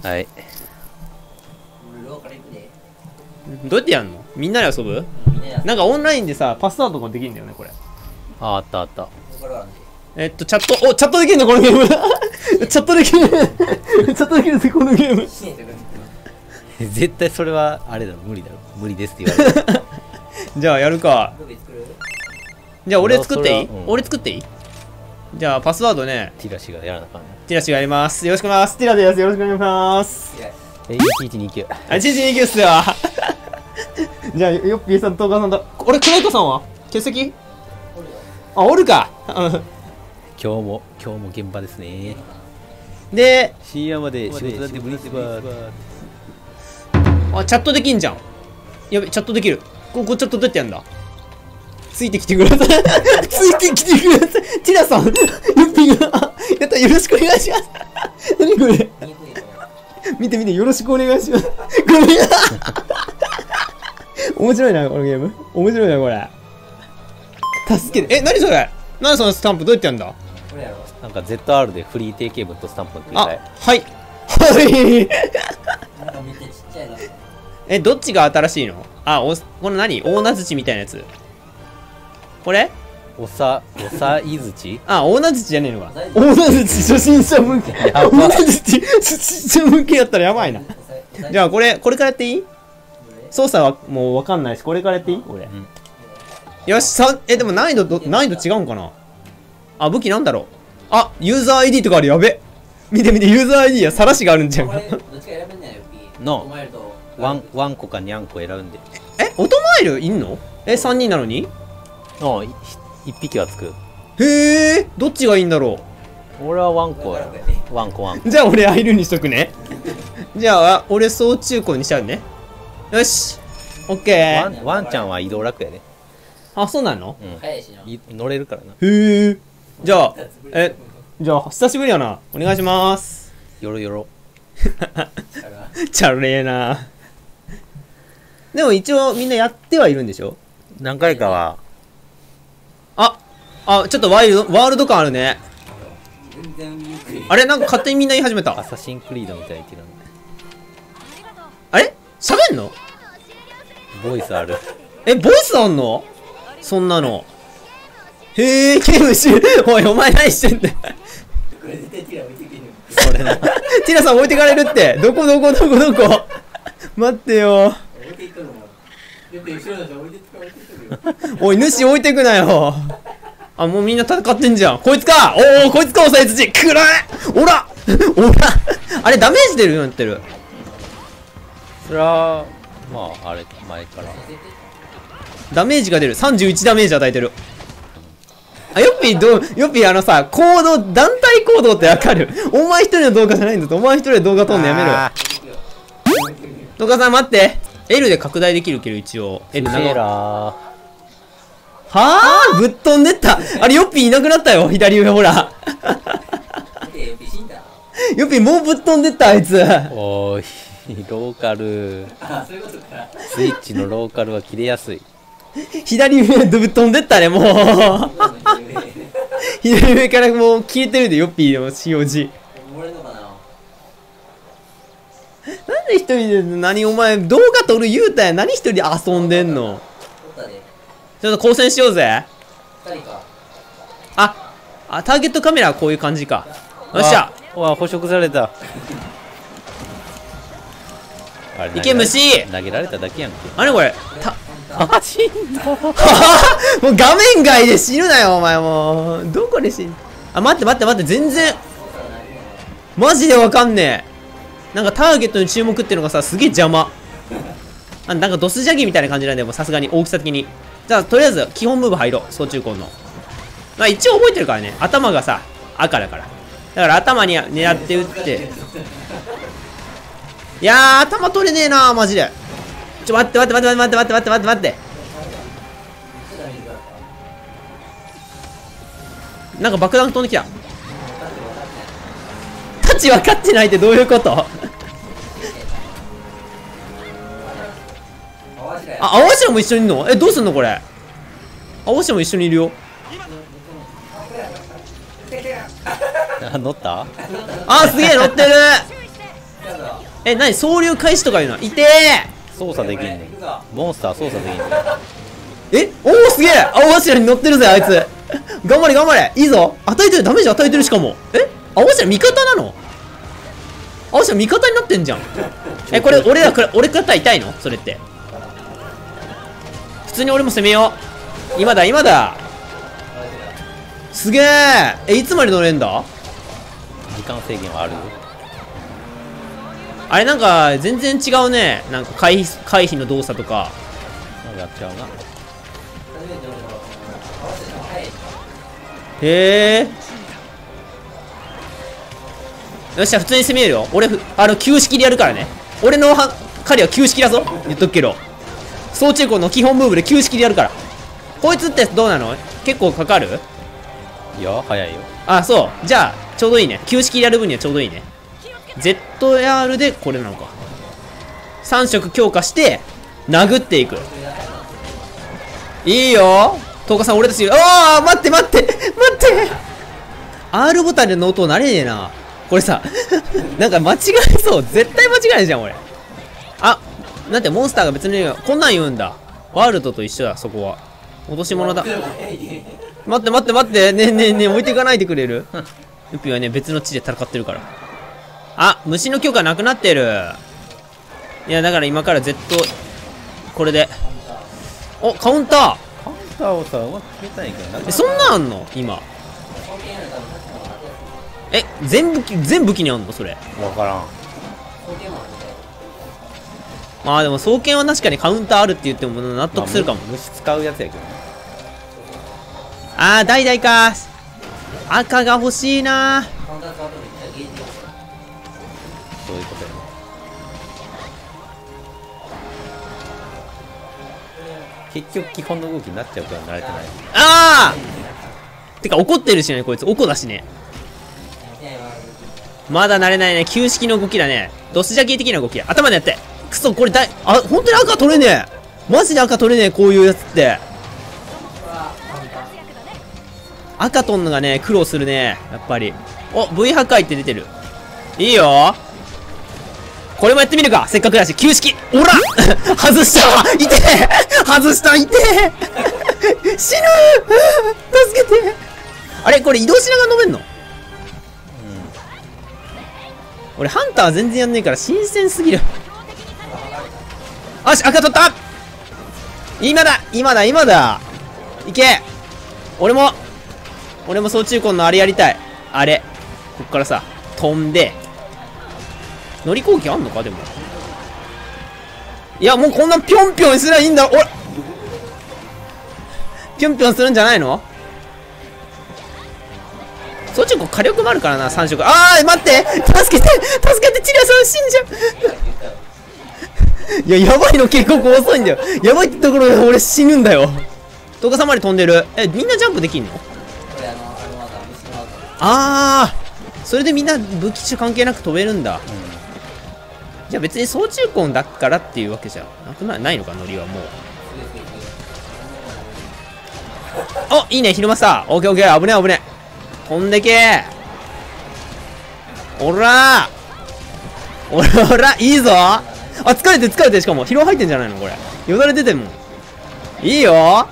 はい。 どうやってやんの？みんなで遊ぶ？なんかオンラインでさ、パスワードとかできるんだよね、これ。 あったあった。 チャットできるのこのゲーム。チャットできる。チャットできるぜ、このゲーム。 絶対それは、あれだろ、無理だろ。無理ですって言われる。 じゃあやるか。じゃあ俺作っていい？俺作っていい？じゃあパスワードね。 ティラシがやらなあかんね。 ティラシがやります。よろしくお願いします。ティラです。よろしくお願いします。 1129。 1129っすよ。じゃあ、ヨッピーさんとお母さんと。俺、クナイトさんは欠席？あ、おるか。 今日も現場ですね。 で、 深夜まで仕事だって無理ってば。 あ、チャットできんじゃん。やべ、チャットできる。こチャットどうやってやんだ？ついてきてください。ついてきてください。ティラさん、ヨッピーが、やった、よろしくお願いします。何これ。見て見て、よろしくお願いします。ごめん。面白いな、このゲーム。面白いな、これ。助けて。何それ？何そのスタンプどうやってやんだ？ なんか ZR でフリー定型文とスタンプの繰り返。 はい。はい。どっちが新しいの？この何？大名槌みたいなやつ。これ？おさいづち？大名槌じゃねえのか。大名槌初心者向け。大名槌初心者向けやったらやばいな。じゃあこれからやっていい？操作はもうわかんないし、これからやっていい？俺。よし、でも難易度違うんかな？武器なんだろう？ユーザー ID とかある。やべ。見て見て、ユーザー ID やさらしがあるんじゃん。 の、ワンコかニャンコ選んで。 オトマイルいんの？3人なのに 1匹はつく。 へえ、どっちがいいんだろう？俺はワンコや。ワンコ。 じゃあ俺アイルにしとくね。じゃあ、俺総中古にしちゃうね。よし。オッケー。 ワンちゃんは移動楽やで。 そうなの？ 乗れるからな。 へえ。じゃあ、久しぶりやな。お願いします。 よろよろ。 チャレーな。でも一応みんなやってはいるんでしょ？ 何回かは。 ちょっとワールド感あるね。あれなんか勝手にみんな言い始めた。 アサシンクリードみたいに言ってるの。 あれ喋んの？ ボイスある。 ボイスあんの？そんなの。へえ、ゲームし、おい、お前何してんだよ。 それな。 ティラさん置いてかれるって。どこ待ってよ。おい、主置いてくなよ。もうみんな戦ってんじゃん。こいつか。こいつか、押さえつち。くらえ。おら。あれ、ダメージ出るようになってる。 それは、まあ、あれ、前から。 ダメージが出る。31ダメージ与えてる。ヨッピー団体行動ってわかる？お前一人の動画じゃないんだと。お前一人で動画撮んのやめろよ。動画さん待って。L で拡大できるけど一応。L 長ぶっ飛んでった。あれ、ヨッピーいなくなったよ。左上ほら。ヨッピーもうぶっ飛んでった、あいつ。 おーい、ローカル。スイッチのローカルは切れやすい。 左上ぶっ飛んでったね、もう。左上からもう消えてるで、ヨッピーの使用時。なんで一人で、お前動画撮る言うたやん。何一人で遊んでんの？ちょっと交戦しようぜ。ターゲットカメラはこういう感じか。よっしゃ。 捕食された。 いけ虫。 投げられただけやんけ。 あれこれ。 死んだ。 もう画面外で死ぬなよ、お前もう。どこで死ぬ？待って、全然。マジでわかんねえ。なんかターゲットに注目っていうのがさ、すげえ邪魔。なんかドスジャギみたいな感じなんだよ、さすがに、大きさ的に。じゃあ、とりあえず、基本ムーブ入ろう、総中高の。一応覚えてるからね、頭がさ、赤だから。だから頭に狙って撃って。いやー、頭取れねえなー、マジで。待って。なんか爆弾飛んできた。タッチ分かってないってどういうこと？青柱も一緒にいるの？どうすんのこれ？青柱も一緒にいるよ。 乗った？ すげえ乗ってる。 え、なに総流開始とかいうのいてー操作できんねん。モンスター操作できんねん。 え、おおすげえ、青柱に乗ってるぜあいつ。頑張れ頑張れ、いいぞ。与えてる、ダメージ与えてる。しかも青柱味方なの？青柱味方になってんじゃん。これ俺方痛いの？それって普通に俺も攻めよう。今だ今だ。すげえ。いつまで乗れんだ？ 時間制限はある？ あれなんか全然違うね。なんか回避の動作とかなんかやっちゃうな。 へえ。よっしゃ、普通に攻めるよ。俺旧式でやるからね。俺の狩りは旧式だぞ、言っとくけど。総中高の基本ムーブで旧式でやるから。こいつってどうなの？結構かかる？ いや早いよ。 あ、そう。じゃあちょうどいいね。旧式でやる分にはちょうどいいね。 ZR でこれなのか。3色強化して殴っていく。いいよ東花さん、俺たち。ああ、待って待って待って。 R ボタンでの音慣れねえなこれさ。なんか間違えそう。絶対間違いないじゃん俺。あ、なんてモンスターが別にこんなん言うんだ。ワールドと一緒だ。そこは落とし物だ。待って待って待って。ねえねえねえ、置いていかないでくれる？ユピはね、別の地で戦ってるから。あ、虫の許可なくなってる。いやだから今から Z これで。お、カウンター。 カウンターをさ、うまく決めたいんやけどな。 そんなんあんの今？全武器にあんのそれ？ わからん。 まあでも双剣は確かにカウンターあるって言っても納得するかも。 虫使うやつやけどね。 あー、代々か。赤が欲しいな。 そういうことやね。結局基本の動きになっちゃうから慣れてない。 あーてか怒ってるしねこいつ。おこだしね。まだ慣れないね。旧式の動きだね。ドスジャケ的な動き。頭でやって。くそ、これ本当に赤取れねえ。マジで赤取れねえ、こういうやつって。赤取んのがね、苦労するね。やっぱり。お、V 破壊って出てる。いいよ。これもやってみるか。せっかくだし。旧式。おら外した痛え外した痛え死ぬ助けて。あれこれ移動しながら飲めんの？俺ハンター全然やんねえから新鮮すぎる。よし、赤取った。今だ今だ今だ。いけ。俺も総中根のあれやりたい。あれこっからさ飛んで乗り攻撃あんのか。でもいや、もうこんなぴょんぴょんすりゃいいんだ。おいぴょんぴょんするんじゃないの？総中根火力もあるからな。3色。あー待って、助けてチリアさん死んじゃういや、やばいの結構遅いんだよ。やばいってところで俺死ぬんだよ。東花さんまで飛んでる。みんなジャンプできんの？あー、それでみんな武器種関係なく飛べるんだ。じゃあ別に総中根だからっていうわけじゃないのか。ノリはもう。お、いいね、昼間さ。オッケーオッケー。危ねえ危ねえ。飛んでけー。おらーおらいいぞ。あ、疲れて。しかも疲労入ってんじゃないのこれ。よだれ出てんもん。いいよ。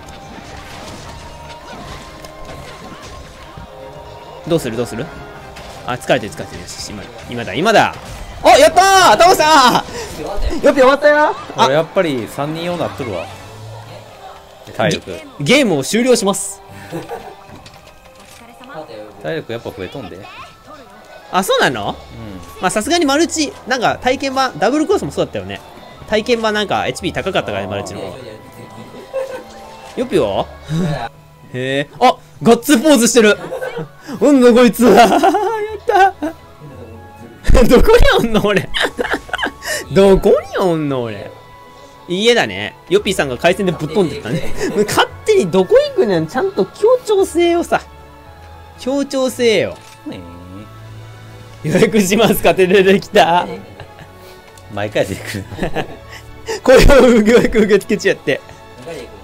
どうするあ、疲れてる。よし、今だ。お、やったータモさんよっぴ終わったよ。 俺やっぱり3人用なっとるわ。体力ゲームを終了します。 体力やっぱ増えとんで。 あ、そうなの？まあさすがにマルチなんか体験版ダブルコースもそうだったよね。体験版なんか HP 高かったからね、マルチの方。よっぴよへえ。あ、ガッツポーズしてるうんのこいつはやったどこにおんの俺どこにおんの俺。家だね。ヨッピーさんが回線でぶっ飛んでったね勝手にどこ行くねん。ちゃんと協調性をさ、協調性よ。予約しますかって出てきた。 毎回出てくるこれを予約受け付けちゃって。